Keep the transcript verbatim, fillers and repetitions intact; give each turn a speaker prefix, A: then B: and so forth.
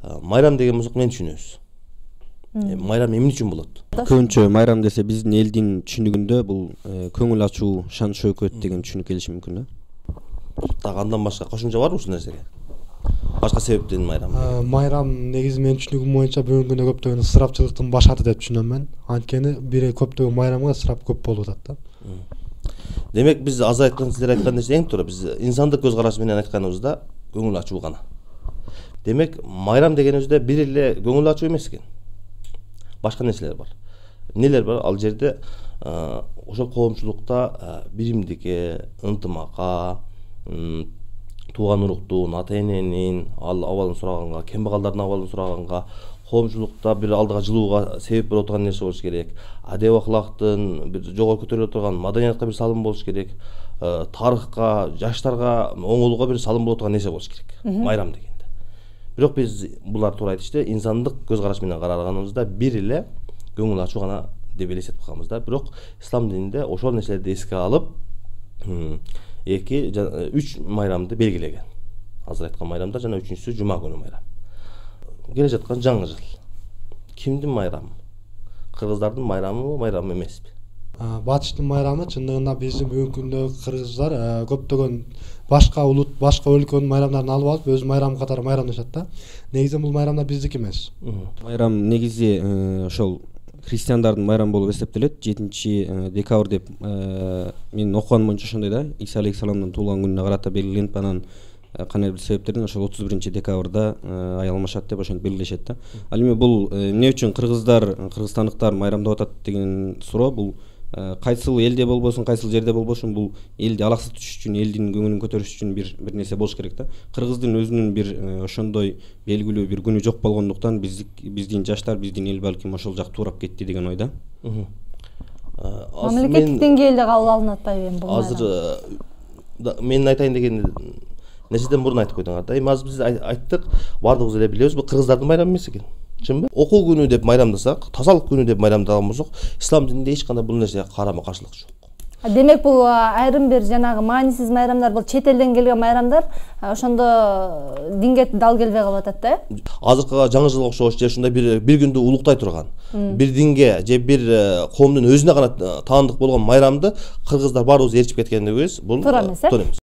A: майрам деген болсок мен түшүнөбүз. Майрам эмне үчүн болот?
B: Көбүнчө майрам десе биздин элдин түшүнүгүндө бул көңүл ачуу, шан шөкөт деген түшүнүк келиши мүмкүн да.
A: Так андан башка кошумча барбы ушул нерсеге? Башка себептен майрам?
C: Майрам негизи менин түшүнүгүм боюнча бүгүнкү күндө көптөгөн ысырапчылыктын баш аты деп түшүнөм мен. Анткени бир көптөгөн майрамга ысырап көп болуп атат да.
A: Демек биз азыр айткан силер айткан нерсе эң туура. Биз инсандык көз караш менен айтканыбызда көңүл ачуу гана. Демек майрам дегенибизде бир эле көңүл ачуу эмес экен. Башка нерселер бар. Эмнелер бар? Ал жерде ошол коомчулукта биримдикке, ынтымакка, тууган уруктун, ата эненин ал абалын сураганга, кембагалдардын абалын сураганга, коомчулукта бир алдыга жылууга себеп боло турган нерсе болуш керек. Адеп акылактын бир жогору көтөрүлө турган маданиятка бир салым болуш керек. Тарыхка, жаштарга, оңолууга бир салым боло турган нерсе болуш керек. Майрам дегенде. Бирок биз булар туура айтышты, инсандык көз караш менен караганыбызда бир эле көңүл ачуу гана деп элестетип калганбыз да. Бирок ислам дининде ошол нерселерди эске алып, эки үч майрамды белгилеген. Азыр айткан майрамдар жана үчүнчүсү жума күнү майрам. Келе жаткан жаңы жыл. Кимдин майрамы? Кыргыздардын майрамыбы, майрам эмеспи?
C: Батыштын майрамы чындыгында биздин бүгүнкү күндө кыргыздар көптөгөн башка улут, башка өлкөнүн майрамдарын алып алып өз майрамы катары майрамдашат да. Негизи бул майрамдар биздики эмес.
B: Майрам негизи ошол христиандардын майрамы болуп эсептелет. жетинчи декабрь деп менин окуганым боюнча ошондой да. Иса алейхисаламдын туулган күнүнө карата белгиленип, анан кандай бир себептерден ошол отуз биринчи декабрда аялмашат деп ошентип белгилешет да. Ал эми бул эмне үчүн кыргыздар, кыргызстандыктар майрамдап атат деген суроо, бул кайсыл элде болбосун, кайсыл жерде болбосун, бул элди алаксытыш үчүн, элдин көңүлүн көтөрүш үчүн бир бир нерсе болуш керек да. Кыргыздын өзүнүн бир ошондой белгилүү бир күнү жок болгондуктан биздин жаштар, биздин эл балким ошол жак туурап кетти деген ойда.
D: Мамлекеттик деңгээлде кабыл алынып атпайбы эми бул майрам?
A: Азыр менин айтайын деген нерседен мурун айтып койдуңар да. Эми азыр биз айттык, баардыгыбыз эле билебиз, бул кыргыздардын майрамы эмес экен. Чынбы? Окуу күнү деп майрамдасак, тазалык күнү деп майрамдаган болсок, ислам дининде эч кандай бул нерсеге карама каршылык жок.
D: Демек бул айрым бир жанагы маанисиз майрамдар, бул чет элден келген майрамдар, ошондо динге дал келбей калып атат да.
A: Азыркы жаңы жылга окшош же ушундай бир бир күндү улуктай турган, бир динге же бир коомдун өзүнө гана таандык болгон майрамды кыргыздар баарыбыз ээрчип кеткендигибиз бул туура эмес.